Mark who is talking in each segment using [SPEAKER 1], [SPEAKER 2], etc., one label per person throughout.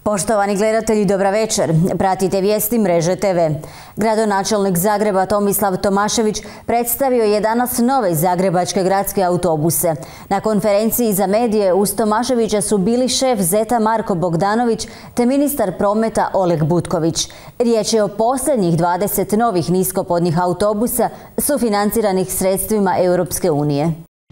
[SPEAKER 1] Poštovani gledatelji, dobra večer. Pratite vijesti Mreže TV. Gradonačelnik Zagreba Tomislav Tomašević predstavio je danas nove zagrebačke gradske autobuse. Na konferenciji za medije uz Tomaševića su bili šef ZET-a Marko Bogdanović te ministar prometa Oleg Butković. Riječ je o posljednjih 20 novih niskopodnih autobusa sufinanciranih sredstvima Europske unije.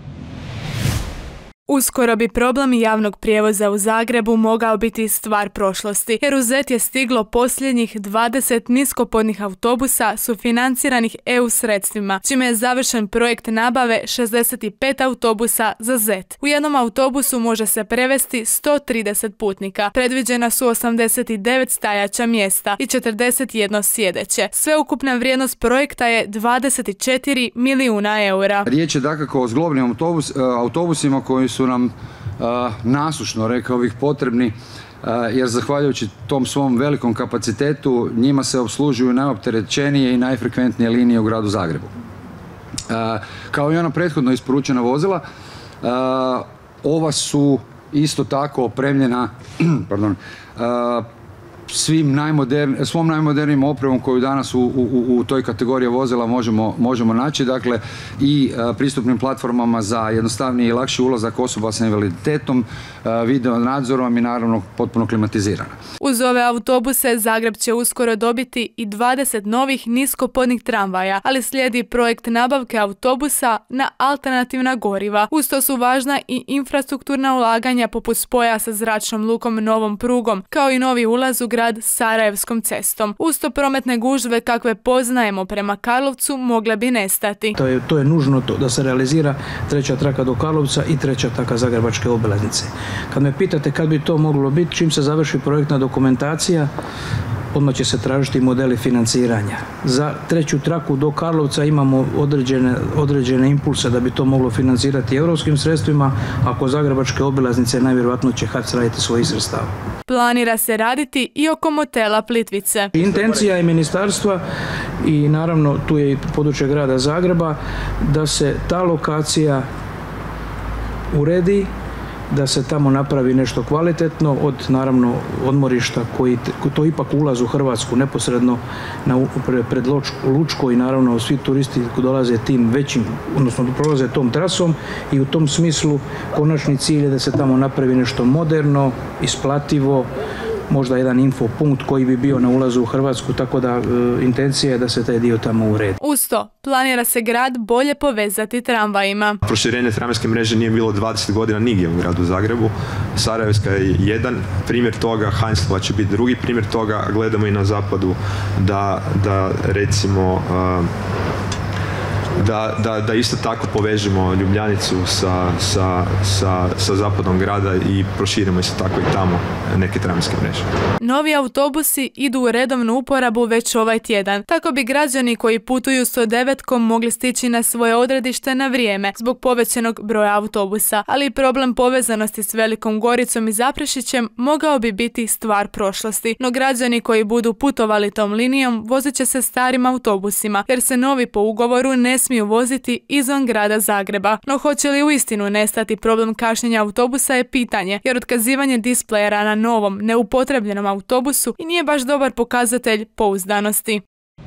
[SPEAKER 2] Uskoro bi problem javnog prijevoza u Zagrebu mogao biti stvar prošlosti, jer u ZET je stiglo posljednjih 20 niskopodnih autobusa sufinanciranih EU sredstvima, čime je završen projekt nabave 65 autobusa za ZET. U jednom autobusu može se prevesti 130 putnika, predviđena su 89 stajaća mjesta i 41 sjedeće. Sveukupna vrijednost projekta je 24 milijuna eura.
[SPEAKER 3] Riječ je dakako o zglobnim autobusima koji su nam nasušno, rekao bih, potrebni, jer zahvaljujući tom svom velikom kapacitetu njima se obslužuju najopterećenije i najfrekventnije linije u gradu Zagrebu. Kao i ona prethodno isporučena vozila, ova su isto tako opremljena svom najmodernijim opremom koju danas u toj kategoriji vozila možemo naći, dakle i pristupnim platformama za jednostavniji i lakši ulazak osoba sa invaliditetom, video nadzorom i naravno potpuno klimatizirana.
[SPEAKER 2] Uz ove autobuse Zagreb će uskoro dobiti i 20 novih niskopodnih tramvaja, ali slijedi projekt nabavke autobusa na alternativna goriva. Uz to su važna i infrastrukturna ulaganja poput spoja sa zračnom lukom Novom prugom, kao i novi ulaz u grad Sarajevskom cestom. Uz to prometne gužve kakve poznajemo prema Karlovcu mogle bi nestati.
[SPEAKER 4] To je nužno da se realizira treća traka do Karlovca i treća traka Zagrebačke obilaznice. Kad me pitate kad bi to moglo biti, čim se završi projektna dokumentacija, odmah će se tražiti modeli financiranja. Za treću traku do Karlovca imamo određene impulse da bi to moglo financirati europskim sredstvima, ako Zagrebačke obilaznice najvjerojatnije će HAC raditi svojih sredstava.
[SPEAKER 2] Planira se raditi i oko motela Plitvice.
[SPEAKER 4] Intencija je ministarstva i naravno tu je i područje grada Zagreba da se ta lokacija uredi, da se tamo napravi nešto kvalitetno od naravno odmorišta koji to ipak ulaz u Hrvatsku neposredno pred Lučko i naravno svi turisti koji dolaze tim većim, odnosno prolaze tom trasom i u tom smislu konačni cilj je da se tamo napravi nešto moderno, isplativo, možda jedan infopunkt koji bi bio na ulazu u Hrvatsku, tako da intencija je da se taj dio tamo uredi.
[SPEAKER 2] Uz to, planira se grad bolje povezati tramvajima.
[SPEAKER 5] Proširenje tramvajske mreže nije bilo 20 godina nigdje u gradu Zagrebu. Sarajevska je jedan primjer toga, Heinzlova će biti drugi primjer toga, a gledamo i na zapadu da recimo da isto tako povežemo Ljubljanicu sa zapadom grada i proširimo isto tako i tamo neke tramvajske mreže.
[SPEAKER 2] Novi autobusi idu u redovnu uporabu već ovaj tjedan. Tako bi građani koji putuju 109-kom mogli stići na svoje odredište na vrijeme zbog povećanog broja autobusa, ali i problem povezanosti s Velikom Goricom i Zaprešićem mogao bi biti stvar prošlosti. No građani koji budu putovali tom linijom vozit će se starim autobusima, jer se novi po ugovoru ne smiju voziti izvan grada Zagreba. No hoće li uistinu nestati problem kašnjenja autobusa je pitanje, jer otkazivanje displejera na novom, neupotrebljenom autobusu i nije baš dobar pokazatelj pouzdanosti.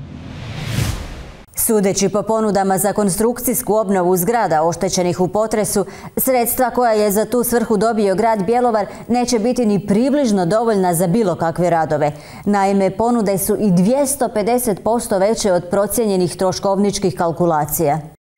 [SPEAKER 1] Sudeći po ponudama za konstrukcijsku obnovu zgrada oštećenih u potresu, sredstva koja je za tu svrhu dobio grad Bjelovar neće biti ni približno dovoljna za bilo kakve radove. Naime, ponude su i 250% veće od procijenjenih troškovničkih kalkulacija.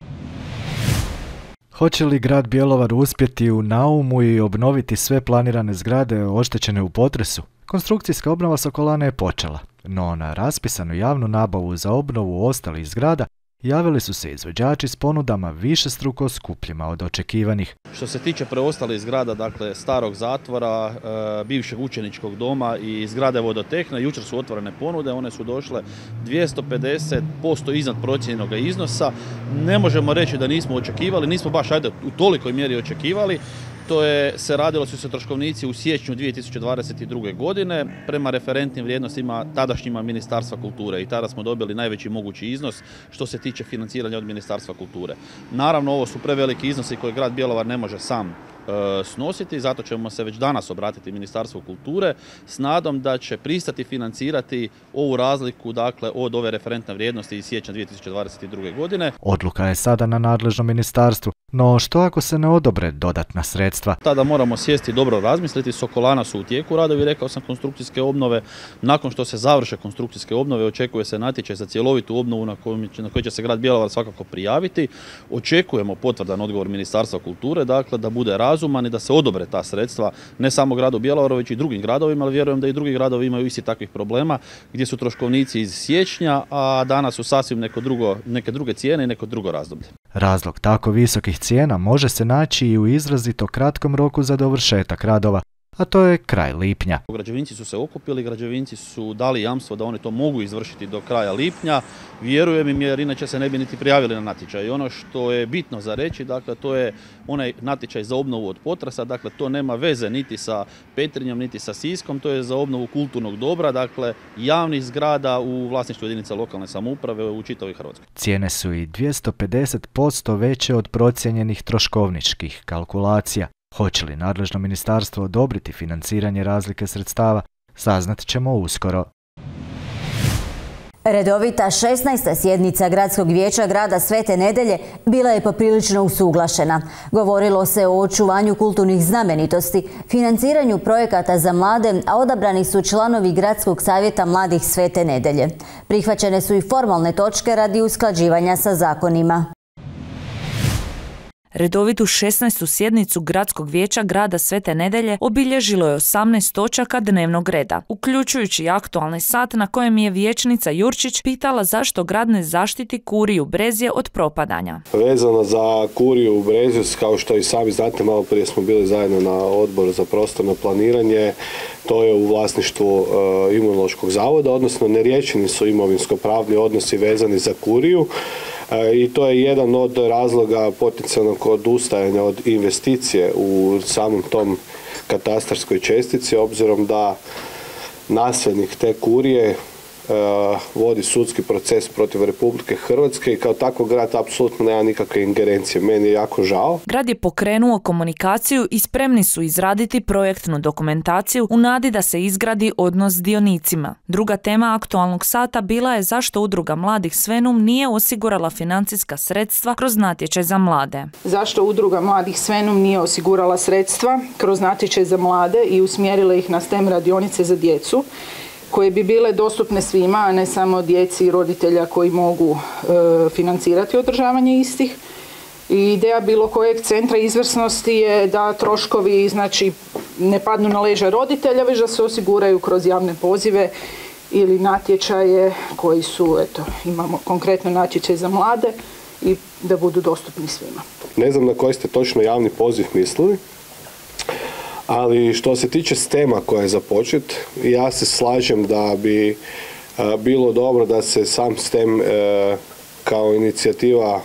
[SPEAKER 6] Hoće li grad Bjelovar uspjeti u naumu i obnoviti sve planirane zgrade oštećene u potresu? Konstrukcijska obnova Sokolana je počela, no na raspisanu javnu nabavu za obnovu ostalih zgrada javili su se izvođači s ponudama višestruko skupljima od očekivanih.
[SPEAKER 7] Što se tiče preostalih zgrada, dakle starog zatvora, bivšeg učeničkog doma i zgrade vodotehna, jučer su otvorene ponude, one su došle 250% iznad procijenjenog iznosa. Ne možemo reći da nismo očekivali, nismo baš u tolikoj mjeri očekivali. Radilo su se troškovnici u siječnju 2022. godine prema referentnim vrijednostima tadašnjima Ministarstva kulture i tada smo dobili najveći mogući iznos što se tiče financiranja od Ministarstva kulture. Naravno, ovo su preveliki iznosi koje grad Bjelovar ne može sam snositi. Zato ćemo se već danas obratiti Ministarstvu kulture s nadom da će pristati financirati ovu razliku, dakle, od ove referentne vrijednosti iz siječnja 2022. godine.
[SPEAKER 6] Odluka je sada na nadležnom ministarstvu, no što ako se ne odobre dodatna sredstva?
[SPEAKER 7] Tada moramo sjesti i dobro razmisliti. Sokolana su u tijeku radovi, rekao sam, konstrukcijske obnove. Nakon što se završe konstrukcijske obnove, očekuje se natječaj za cjelovitu obnovu na koji će se grad Bjelovar svakako prijaviti. Očekujemo potvrdan odgovor Ministarstva kulture, dakle, da bude razuman i da se odobre ta sredstva, ne samo gradu Bjelovaru, već i drugim gradovima, ali vjerujem da i drugi gradovi imaju isti takvih problema, gdje su troškovnici iz siječnja, a danas su sasvim neke druge cijene i neko drugo razdoblje.
[SPEAKER 6] Razlog tako visokih cijena može se naći i u izrazito kratkom roku za dovršetak radova, a to je kraj lipnja.
[SPEAKER 7] Građevinci su se okupili, građevinci su dali jamstvo da oni to mogu izvršiti do kraja lipnja. Vjerujem im, jer inače se ne bi niti prijavili na natječaj. I ono što je bitno za reći, dakle, to je onaj natječaj za obnovu od potresa, dakle, to nema veze niti sa Petrinjom, niti sa Siskom, to je za obnovu kulturnog dobra, dakle, javnih zgrada u vlasništvu jedinica lokalne samouprave u čitavoj Hrvatskoj.
[SPEAKER 6] Cijene su i 250% veće od procijenjenih troškovničkih kalkulacija. Hoće li nadležno ministarstvo odobriti financiranje razlike sredstava, saznat ćemo uskoro.
[SPEAKER 1] Redovita 16. sjednica Gradskog vijeća grada Svete Nedelje bila je poprilično usuglašena. Govorilo se o očuvanju kulturnih znamenitosti, financiranju projekata za mlade, a odabrani su članovi Gradskog savjeta mladih Svete Nedelje. Prihvaćene su i formalne točke radi usklađivanja sa zakonima.
[SPEAKER 8] Redovitu 16. sjednicu Gradskog vijeća grada Svete Nedelje obilježilo je 18 točaka dnevnog reda, uključujući i aktualni sat na kojem je vijećnica Jurčić pitala zašto grad ne zaštiti Kuriju Brezje od propadanja.
[SPEAKER 9] Vezano za Kuriju Brezju, kao što i sami znate, malo prije smo bili zajedno na odboru za prostorno planiranje, to je u vlasništvu Imunološkog zavoda, odnosno neriješeni su imovinsko-pravni odnosi vezani za Kuriju. I to je jedan od razloga potencijalnog odustajanja od investicije u samom tom katastarskoj čestici, obzirom da nasljednik te kurije vodi sudski proces protiv Republike Hrvatske i kao tako grad apsolutno nema nikakve ingerencije. Meni je jako žao.
[SPEAKER 8] Grad je pokrenuo komunikaciju i spremni su izraditi projektnu dokumentaciju u nadi da se izgradi odnos s dionicima. Druga tema aktualnog sata bila je zašto udruga mladih Svenum nije osigurala financijska sredstva kroz natječaj za mlade.
[SPEAKER 10] Zašto udruga mladih Svenum nije osigurala sredstva kroz natječaj za mlade i usmjerila ih na STEM radionice za djecu, koje bi bile dostupne svima, a ne samo djeci i roditelja koji mogu financirati održavanje istih. I ideja bilo kojeg centra izvrsnosti je da troškovi, znači, ne padnu na leđa roditelja, već da se osiguraju kroz javne pozive ili natječaje koji su, eto, imamo konkretno natječaj za mlade i da budu dostupni svima.
[SPEAKER 9] Ne znam na koji ste točno javni poziv mislili, ali što se tiče STEM-a koja je započet, ja se slažem da bi bilo dobro da se sam STEM kao inicijativa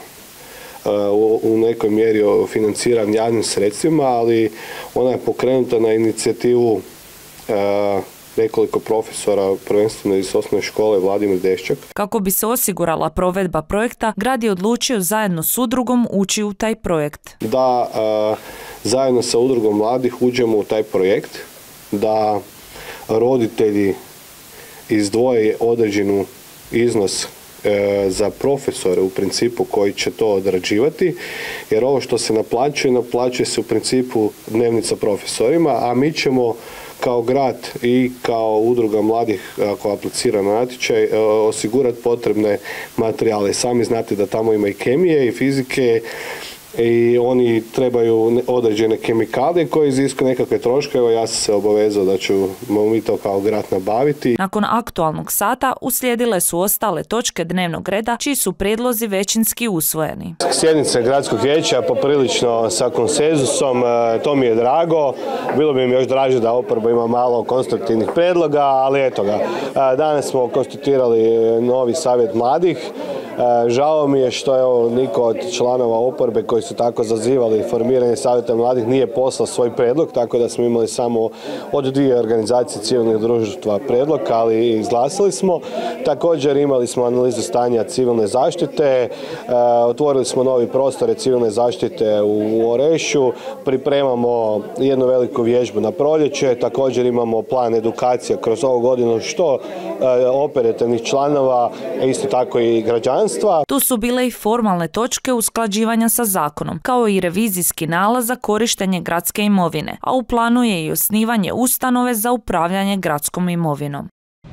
[SPEAKER 9] u nekoj mjeri financiran javnim sredstvima, ali ona je pokrenuta na inicijativu nekoliko profesora, prvenstveno iz osnovne škole Vladimir Deščak.
[SPEAKER 8] Kako bi se osigurala provedba projekta, grad je odlučio zajedno s udrugom ući u taj projekt.
[SPEAKER 9] Da zajedno sa udrugom mladih uđemo u taj projekt, da roditelji izdvoje određenu iznos za profesore u principu koji će to odrađivati, jer ovo što se naplaćuje se u principu dnevnica profesorima, a mi ćemo kao grad i kao udruga mladih, ako aplicira na natječaj, osigurati potrebne materijale. Sami znate da tamo ima i kemije i fizike i oni trebaju određene kemikalije koje iziskuju nekakve troške. Evo, ja sam se obavezao da ćemo mi to kao grad nabaviti.
[SPEAKER 8] Nakon aktualnog sata uslijedile su ostale točke dnevnog reda čiji su prijedlozi većinski usvojeni.
[SPEAKER 9] Sjednice gradskog vijeća poprilično sa konsenzusom, to mi je drago. Bilo bi mi još draže da oporba ima malo konstruktivnih prijedloga, ali eto ga. Danas smo konstituirali novi savjet mladih. Žao mi je što niko od članova oporbe koji su tako zazivali formiranje savjeta mladih nije poslao svoj predlog, tako da smo imali samo od 2 organizacije civilnih društva predlog, ali izglasali smo. Također imali smo analizu stanja civilne zaštite, otvorili smo novi prostore civilne zaštite u Orešu, pripremamo jednu veliku vježbu na proljeće, također imamo plan edukacija kroz ovu godinu što operativnih članova, isto tako i građanstva.
[SPEAKER 8] Tu su bile i formalne točke usklađivanja sa zakonom, kao i revizijski nalaz za korištenje gradske imovine, a u planu je i osnivanje ustanove za upravljanje gradskom imovinom.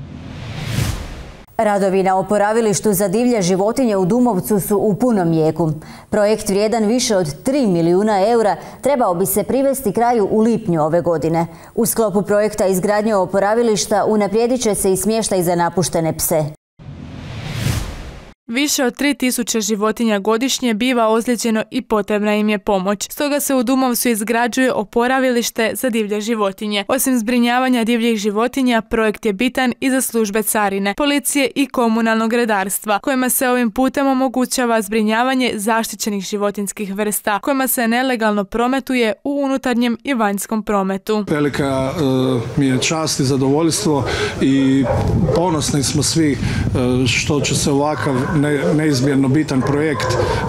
[SPEAKER 1] Radovi na oporavilištu za divlje životinje u Dumovcu su u punom jeku. Projekt vrijedan više od 3 milijuna eura trebao bi se privesti kraju u lipnju ove godine. U sklopu projekta izgradnje oporavilišta unaprijedit će se i smještaj za napuštene pse.
[SPEAKER 2] Više od 3000 životinja godišnje biva ozlijeđeno i potrebna im je pomoć. Stoga se u Dumovcu izgrađuje oporavilište za divlje životinje. Osim zbrinjavanja divljih životinja, projekt je bitan i za službe carine, policije i komunalnog redarstva, kojima se ovim putem omogućava zbrinjavanje zaštićenih životinjskih vrsta, kojima se nelegalno prometuje u unutarnjem i vanjskom prometu.
[SPEAKER 11] Velika mi je čast i zadovoljstvo i ponosni smo svi što će se ovakav neizmjerno bitan projekt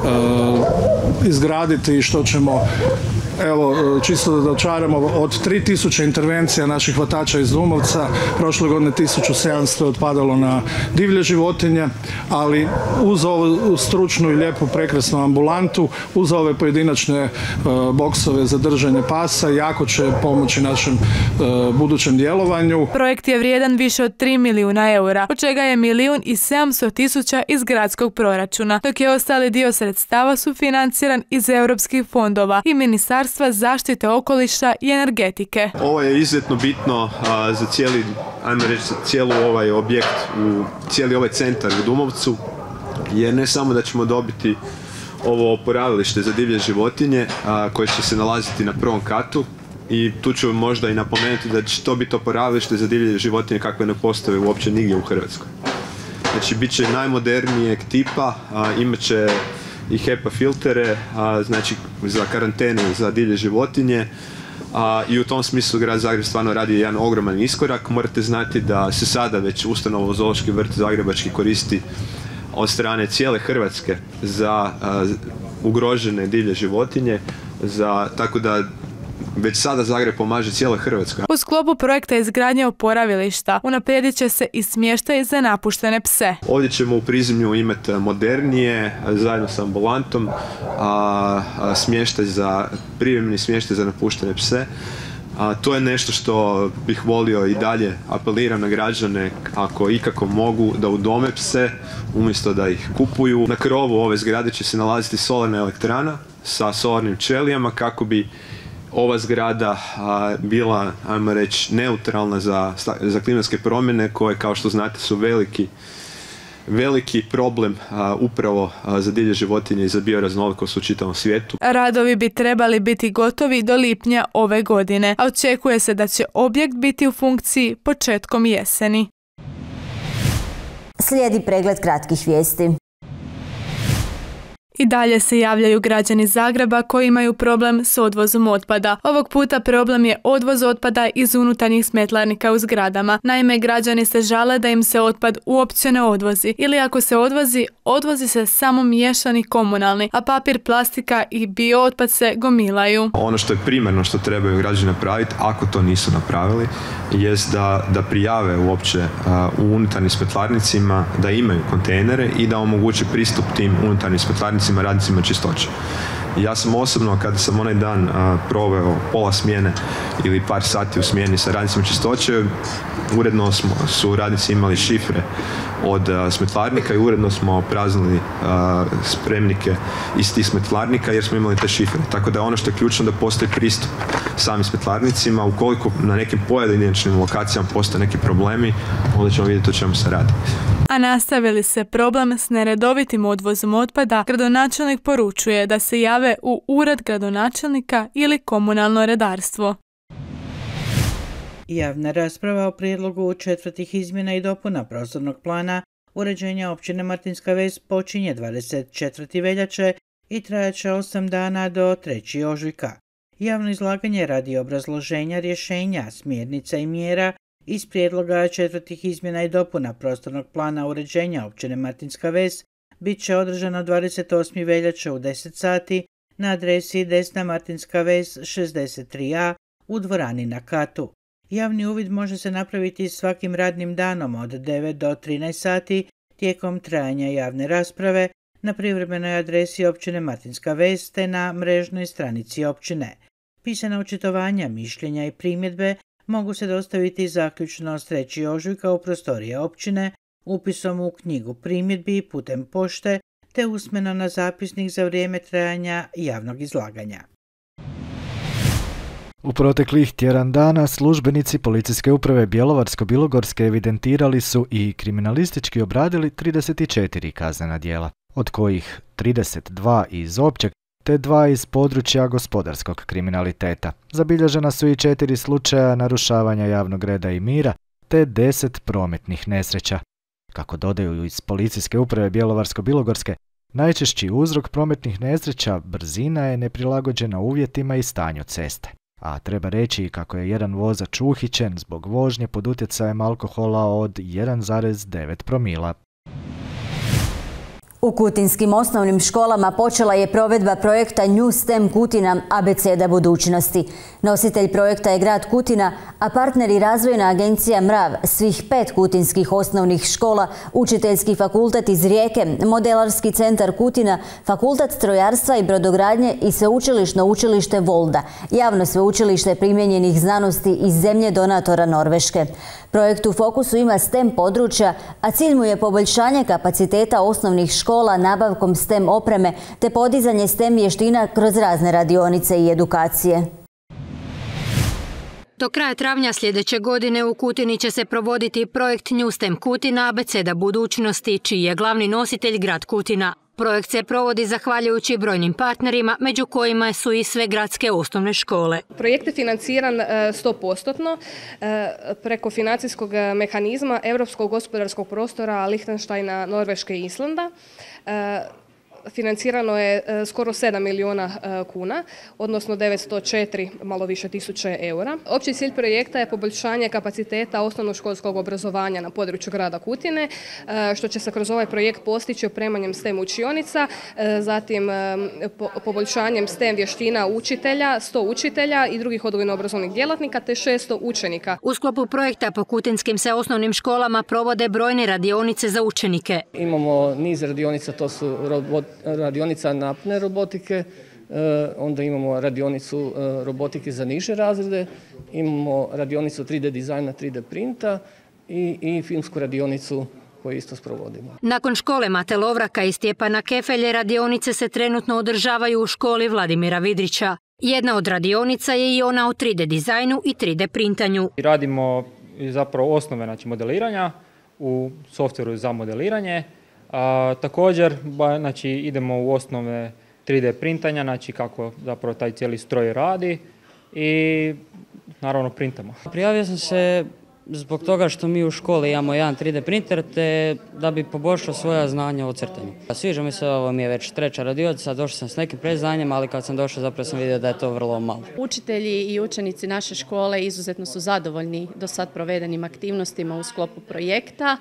[SPEAKER 11] izgraditi i što ćemo, evo, čisto da dočaramo, od 3000 intervencija naših hvatača iz Dumovca, prošle godine 1700 je otpadalo na divlje životinje, ali uz ovu stručnu i lijepu prekrasnu ambulantu, uz ove pojedinačne boksove za držanje pasa, jako će pomoći našem budućem djelovanju.
[SPEAKER 2] Projekt je vrijedan više od 3 milijuna eura, od čega je 1.700.000 iz gradskog proračuna, dok je ostali dio sredstava sufinanciran iz europskih fondova i Ministarstva zaštite okoliša i energetike.
[SPEAKER 5] Ovo je izuzetno bitno za cijeli ovaj objekt, cijeli ovaj centar u Dumovcu, jer ne samo da ćemo dobiti ovo oporavilište za divlje životinje koje će se nalaziti na prvom katu, i tu ću možda i napomenuti da će to biti oporavilište za divlje životinje kakve ne postoje uopće nigdje u Hrvatskoj. Znači, bit će najmodernijeg tipa, imat će i HEPA filtere, znači za karantenu za divlje životinje, i u tom smislu grad Zagreb stvarno radi jedan ogroman iskorak. Morate znati da se sada već ustanova Zoološki vrt Zagrebački koristi od strane cijele Hrvatske za ugrožene divlje životinje, tako da već sada Zagreb pomaže cijeloj Hrvatskoj.
[SPEAKER 2] U sklopu projekta izgradnje oporavilišta unaprijedit će se i smještaj za napuštene pse.
[SPEAKER 5] Ovdje ćemo u prizemlju imati modernije, zajedno sa ambulantom, privremeni smještaj za napuštene pse. To je nešto što bih volio i dalje apeliram na građane, ako ikako mogu, da udome pse umjesto da ih kupuju. Na krovu ove zgrade će se nalaziti solarna elektrana sa solarnim ćelijama kako bi ova zgrada bila, ajmo reći, neutralna za klimatske promjene koje, kao što znate, su veliki problem upravo za divlje životinje i za bioraznolikost u čitavom svijetu.
[SPEAKER 2] Radovi bi trebali biti gotovi do lipnja ove godine, a očekuje se da će objekt biti u funkciji početkom jeseni.
[SPEAKER 1] Slijedi pregled kratkih vijesti.
[SPEAKER 2] I dalje se javljaju građani Zagreba koji imaju problem s odvozom otpada. Ovog puta problem je odvoz otpada iz unutarnjih smetlarnika u zgradama. Naime, građani se žale da im se otpad uopće ne odvozi. Ili ako se odvozi se samo miješani komunalni, a papir, plastika i biootpad se gomilaju.
[SPEAKER 5] Ono što je primarno što trebaju građani napraviti, ako to nisu napravili, jest da prijave uopće u unutarnjim smetlarnicima da imaju kontejnere i da omoguće pristup tim unutarnjim smetlarnicima radnicima čistoće. Ja sam osobno, kada sam onaj dan proveo pola smjene ili par sati u smjeni sa radnicima čistoće, uredno su radnici imali šifre od smetlarnika i uredno smo praznili spremnike iz tih smetlarnika jer smo imali te šifre. Tako da ono što je ključno da postoji pristup samim smetlarnicima. Ukoliko na nekim pojedinačnim lokacijama postoje neki problemi, onda ćemo vidjeti o čemu se radi.
[SPEAKER 2] A nastavili se problem s neredovitim odvozom otpada, gradonačelnik poručuje da se jave u ured gradonačelnika ili komunalno redarstvo.
[SPEAKER 12] Javna rasprava o prijedlogu četvrtih izmjena i dopuna prostornog plana uređenja općine Martinska Ves počinje 24. veljače i trajaće 8 dana do 3. ožujka. Javno izlaganje radi obrazloženja rješenja, smjernica i mjera iz prijedloga 4. izmjena i dopuna prostornog plana uređenja općine Martinska Ves bit će održano 28. veljače u 10 sati na adresi Desna Martinska Ves 63a u dvorani na Katu. Javni uvid može se napraviti svakim radnim danom od 9 do 13 sati tijekom trajanja javne rasprave na privremenoj adresi općine Martinska Ves te na mrežnoj stranici općine. Pisana očitovanja, mišljenja i primjedbe mogu se dostaviti zaključno s 3. ožujka u prostorije općine, upisom u knjigu primjedbi putem pošte te usmeno na zapisnik za vrijeme trajanja javnog izlaganja.
[SPEAKER 6] U proteklih tjedan dana službenici Policijske uprave Bjelovarsko-bilogorske evidentirali su i kriminalistički obradili 34 kaznena djela, od kojih 32 iz općeg te 2 iz područja gospodarskog kriminaliteta. Zabilježena su i 4 slučaja narušavanja javnog reda i mira te 10 prometnih nesreća. Kako dodaju iz Policijske uprave Bjelovarsko-bilogorske, najčešći uzrok prometnih nesreća brzina je neprilagođena uvjetima i stanju ceste. A treba reći kako je jedan vozač uhićen zbog vožnje pod utjecajem alkohola od 1,9 promila.
[SPEAKER 1] U kutinskim osnovnim školama počela je provedba projekta New STEM Kutina Abeceda budućnosti. Nositelj projekta je grad Kutina, a partner i razvojna agencija MRAV, svih 5 kutinskih osnovnih škola, Učiteljski fakultet iz Rijeke, Modelarski centar Kutina, Fakultet strojarstva i brodogradnje i Sveučilišno učilište Volda, javno sveučilište primijenjenih znanosti iz zemlje donatora Norveške. Projekt u fokusu ima STEM područja, a cilj mu je poboljšanje kapaciteta osnovnih škola nabavkom STEM opreme te podizanje STEM vještina kroz razne radionice i edukacije.
[SPEAKER 13] Do kraja travnja sljedeće godine u Kutini će se provoditi projekt New STEM Kutina Abeceda budućnosti, čiji je glavni nositelj grad Kutina. Projekt se provodi zahvaljujući brojnim partnerima, među kojima su i sve gradske osnovne škole.
[SPEAKER 14] Projekt je financiran 100% preko financijskog mehanizma Europskog gospodarskog prostora Lihtenštajna, Norveške i Islanda. Financirano je skoro 7 milijuna kuna, odnosno 904 malo više tisuće eura. Opći cilj projekta je poboljšanje kapaciteta osnovnoškolskog obrazovanja na području grada Kutine, što će se kroz ovaj projekt postići opremanjem STEM učionica, zatim poboljšanjem STEM vještina učitelja, 100 učitelja i drugih odgojno-obrazovnih djelatnika te 600 učenika.
[SPEAKER 13] U sklopu projekta po kutinskim se osnovnim školama provode brojne radionice za učenike.
[SPEAKER 15] Imamo niz radionica, to su radionica napne robotike, onda imamo radionicu robotike za niže razrede, imamo radionicu 3D dizajna, 3D printa i filmsku radionicu koju isto sprovodimo.
[SPEAKER 13] Nakon škole Mate Lovraka i Stjepana Kefelje, radionice se trenutno održavaju u školi Vladimira Vidrića. Jedna od radionica je i ona o 3D dizajnu i 3D printanju.
[SPEAKER 16] Radimo zapravo osnove modeliranja u softveru za modeliranje. Također idemo u osnove 3D printanja, znači kako zapravo taj cijeli stroj radi i naravno printamo.
[SPEAKER 17] Prijavio sam se zbog toga što mi u školi imamo jedan 3D printer te da bi poboljšao svoja znanja o crtanju. Sviđa mi se, ovo mi je već 3. radionica, došao sam s nekim predznanjem, ali kad sam došao zapravo sam vidio da je to vrlo malo.
[SPEAKER 18] Učitelji i učenici naše škole izuzetno su zadovoljni do sad provedenim aktivnostima u sklopu projekta.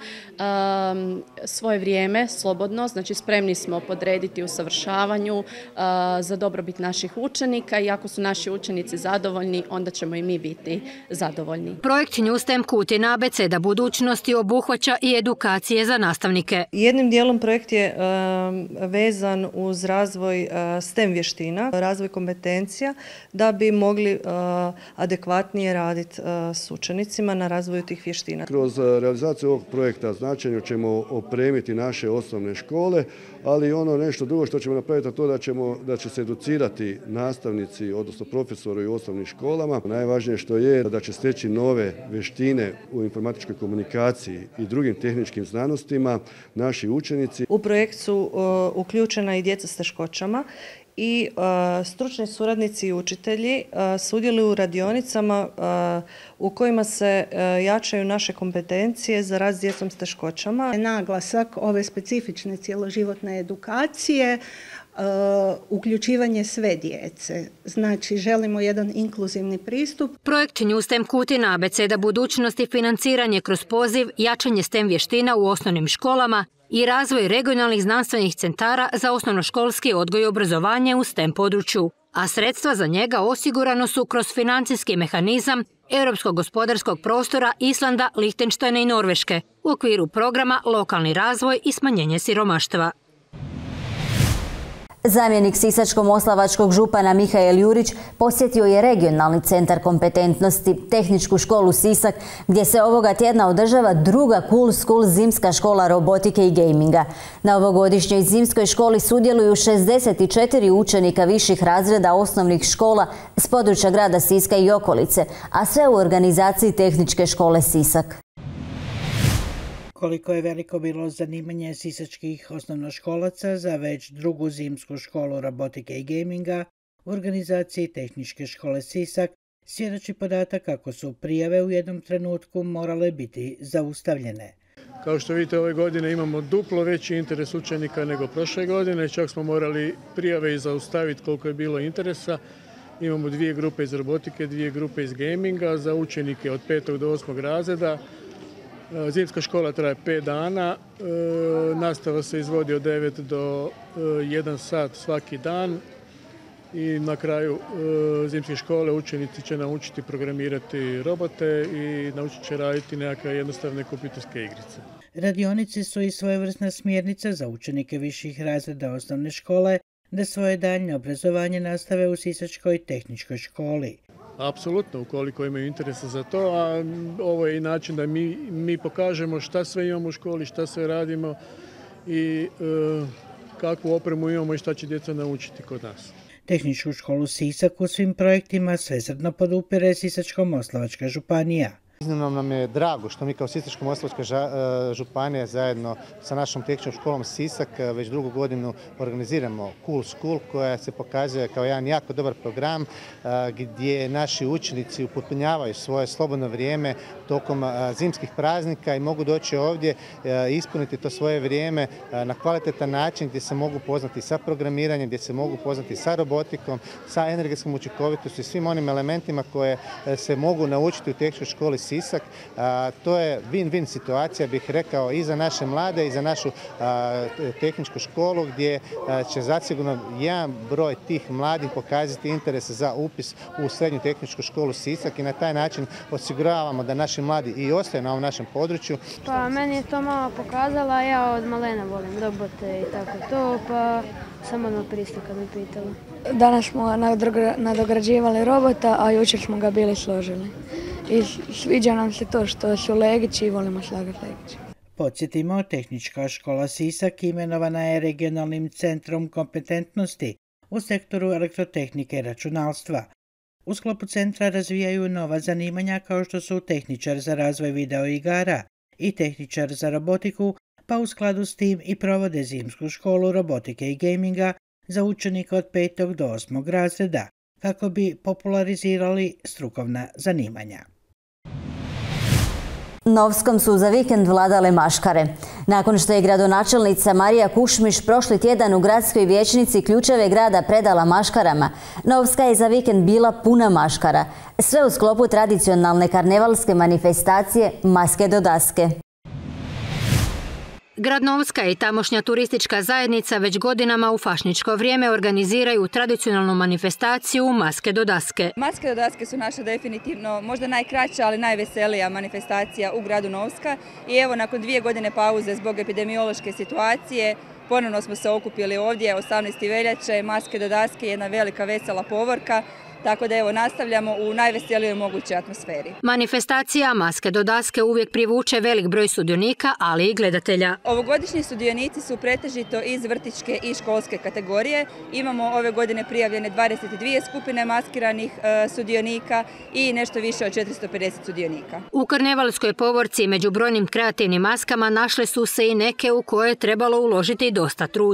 [SPEAKER 18] Svoje vrijeme slobodno, znači spremni smo podrediti usavršavanju za dobrobit naših učenika i ako su naši učenici zadovoljni, onda ćemo i mi biti zadovoljni.
[SPEAKER 13] Projekt New STEM Kutina Abeceda budućnosti obuhvaća i edukacije za nastavnike.
[SPEAKER 19] Jednim dijelom projekt je vezan uz razvoj STEM vještina, razvoj kompetencija da bi mogli adekvatnije raditi s učenicima na razvoju tih vještina.
[SPEAKER 20] Kroz realizaciju ovog projekta značajno ćemo opremiti naše osnovne škole, ali ono nešto drugo što ćemo napraviti, a to da će se educirati nastavnici, odnosno profesori u osnovnim školama. Najvažnije što je da će steći nove vještine u informatičkoj komunikaciji i drugim tehničkim znanostima naši učenici.
[SPEAKER 19] U projekt su uključena i djeca s teškoćama i stručni suradnici i učitelji sudjeluju u radionicama u kojima se jačaju naše kompetencije za rad s djecom s teškoćama.
[SPEAKER 21] Naglasak ove specifične cjeloživotne edukacije, uključivanje sve djece. Znači, želimo jedan inkluzivni pristup.
[SPEAKER 13] Projekt New STEM Kutina Abeceda budućnosti financiranje kroz poziv, jačanje STEM vještina u osnovnim školama i razvoj regionalnih znanstvenih centara za osnovnoškolski odgoj i obrazovanje u STEM području, a sredstva za njega osigurano su kroz financijski mehanizam Europskog gospodarskog prostora Islanda, Lihtenštajna i Norveške u okviru programa Lokalni razvoj i smanjenje siromaštva.
[SPEAKER 1] Zamjenik Sisačko-moslavačkog župana Mihael Jurić posjetio je regionalni centar kompetentnosti, tehničku školu Sisak, gdje se ovoga tjedna održava druga Cool School zimska škola robotike i gaminga. Na ovogodišnjoj zimskoj školi sudjeluju 64 učenika viših razreda osnovnih škola s područja grada Siska i okolice, a sve u organizaciji tehničke škole Sisak.
[SPEAKER 12] Koliko je veliko bilo zanimanje sisačkih osnovnoškolaca za već drugu zimsku školu robotike i gaminga u organizaciji tehničke škole Sisak, svjedoči podatak kako su prijave u jednom trenutku morale biti zaustavljene.
[SPEAKER 22] Kao što vidite, ove godine imamo duplo veći interes učenika nego prošle godine, čak smo morali prijave i zaustaviti koliko je bilo interesa. Imamo 2 grupe iz robotike, 2 grupe iz gaminga za učenike od 5. do 8. razreda. Zimska škola traje 5 dana, nastava se izvodi od 9 do 1 sat svaki dan i na kraju zimske škole učenici će naučiti programirati robote i naučit će raditi nekakve jednostavne kompjuterske igrice.
[SPEAKER 12] Radionice su i svojevrsna smjernica za učenike viših razreda osnovne škole da svoje daljnje obrazovanje nastave u Sisačkoj tehničkoj školi.
[SPEAKER 22] Apsolutno, ukoliko imaju interesa za to, a ovo je i način da mi pokažemo šta sve imamo u školi, šta sve radimo i kakvu opremu imamo i šta će djeca naučiti kod nas.
[SPEAKER 12] Tehničku školu Sisak u svim projektima svesrdno podupire Sisačko-moslavačka županija.
[SPEAKER 23] Iznimno nam je drago što mi kao Sisačko-moslavačka županija zajedno sa našom tehničkom školom Sisak već drugu godinu organiziramo Cool School koja se pokazuje kao jedan jako dobar program gdje naši učenici upotpunjavaju svoje slobodno vrijeme tokom zimskih praznika i mogu doći ovdje i ispuniti to svoje vrijeme na kvalitetan način gdje se mogu poznati sa programiranjem, gdje se mogu poznati sa robotikom, sa energetskom učinkovitosti i svim onim elementima koje se mogu naučiti u tehničkoj školi Sisak. To je win-win situacija, bih rekao, i za naše mlade i za našu tehničku školu gdje će zasigurno jedan broj tih mladih pokazati interes za upis u srednju tehničku školu Sisak i na taj način osiguravamo da naši mladi i ostaju na ovom našem području.
[SPEAKER 24] Pa meni je to mama pokazala, ja od malena volim robote i tako to, pa sam odmah pristao kad mi pitala.
[SPEAKER 25] Danas smo nadograđivali robota, a jučer smo ga bili složili. I sviđa nam se to što su legići i volimo slagati legići.
[SPEAKER 12] Podsjetimo, tehnička škola Sisak imenovana je regionalnim centrom kompetentnosti u sektoru elektrotehnike i računalstva. U sklopu centra razvijaju nova zanimanja kao što su tehničar za razvoj video igara i tehničar za robotiku, pa u skladu s tim i provode zimsku školu robotike i gaminga za učenike od 5. do 8. razreda, kako bi popularizirali strukovna zanimanja.
[SPEAKER 1] Novskom su za vikend vladale maškare. Nakon što je gradonačelnica Marija Kušmiš prošli tjedan u gradskoj vijećnici ključeve grada predala maškarama, Novska je za vikend bila puna maškara. Sve u sklopu tradicionalne karnevalske manifestacije Maske do daske.
[SPEAKER 13] Grad Novska i tamošnja turistička zajednica već godinama u fašničko vrijeme organiziraju tradicionalnu manifestaciju Maske do daske.
[SPEAKER 26] Maske do daske su naša definitivno možda najkraća, ali najveselija manifestacija u gradu Novska. I evo, nakon 2 godine pauze zbog epidemiološke situacije, ponovno smo se okupili ovdje 18. veljače. Maske do daske je jedna velika vesela povorka. Tako da evo, nastavljamo u najveselijoj mogućoj atmosferi.
[SPEAKER 13] Manifestacija Maske do daske uvijek privuče velik broj sudionika, ali i gledatelja.
[SPEAKER 26] Ovogodišnji sudionici su pretežito iz vrtićke i školske kategorije. Imamo ove godine prijavljene 22 skupine maskiranih sudionika i nešto više od 450 sudionika.
[SPEAKER 13] U karnevalskoj povorci među brojnim kreativnim maskama našle su se i neke u koje je trebalo uložiti dosta truda.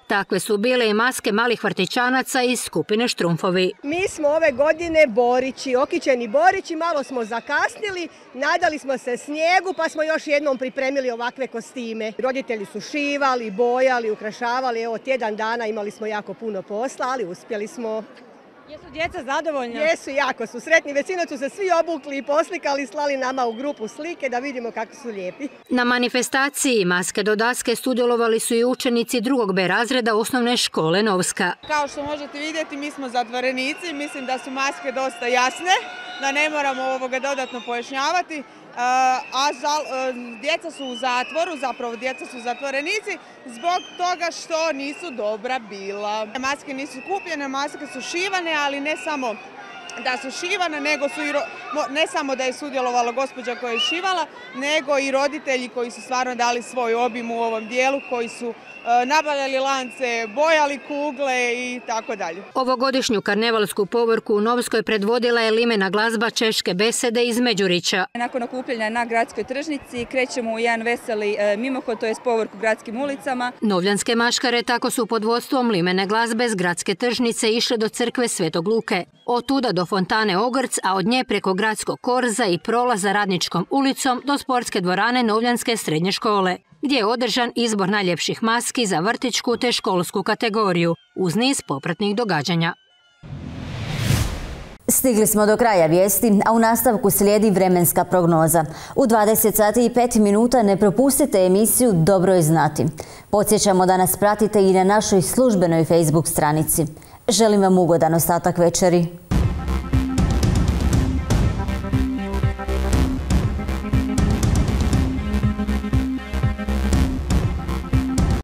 [SPEAKER 13] Takve su bile i maske malih vrtićanaca iz skupine Štrumfovi.
[SPEAKER 3] Mi smo ove godine Borići, okićeni Borići, malo smo zakasnili, nadali smo se snijegu pa smo još jednom pripremili ovakve kostime. Roditelji su šivali, bojali, ukrašavali, evo tjedan dana imali smo jako puno posla, ali uspjeli smo.
[SPEAKER 4] Jesu djeca zadovoljna?
[SPEAKER 3] Jesu, jako su sretni. Većina su se svi obukli i poslikali i slali nama u grupu slike da vidimo kako su lijepi.
[SPEAKER 13] Na manifestaciji Maske do daske sudjelovali su i učenici 2. B razreda osnovne škole Novska.
[SPEAKER 7] Kao što možete vidjeti, mi smo zatvorenici, mislim da su maske dosta jasne, da ne moramo dodatno pojašnjavati. A djeca su u zatvoru, zapravo djeca su zatvorenici zbog toga što nisu dobra bila. Maske nisu kupljene, maske su šivane, ali ne samo da su šivane, nego su ne samo da je sudjelovala gospođa koja je šivala, nego i roditelji koji su stvarno dali svoj obim u ovom dijelu, koji su nabavljali lance, bojali kugle i tako dalje.
[SPEAKER 13] Ovogodišnju karnevalsku povorku u Novskoj predvodila je limena glazba Češke besede iz Međurića.
[SPEAKER 26] Nakon okupljanja na gradskoj tržnici krećemo u jedan veseli mimohod, to je povorku gradskim ulicama.
[SPEAKER 13] Novljanske maškare tako su pod vodstvom limene glazbe s gradske tržnice išle do crkve Svetog Luke. Od tuda do fontane Ogrc, a od nje preko gradskog korza i prolaza Radničkom ulicom do sportske dvorane Novljanske srednje škole, gdje je održan izbor najljepših maski za vrtićku te školsku kategoriju, uz niz popratnih događanja.
[SPEAKER 1] Stigli smo do kraja vijesti, a u nastavku slijedi vremenska prognoza. U 20 sati i 5 minuta ne propustite emisiju Dobro je znati. Podsjećamo da nas pratite i na našoj službenoj Facebook stranici. Želim vam ugodan ostatak večeri.